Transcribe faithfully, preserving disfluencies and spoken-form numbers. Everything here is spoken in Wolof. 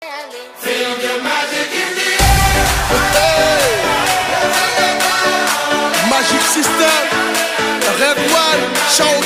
Feel your magic in the air. Magic System, Rêve One,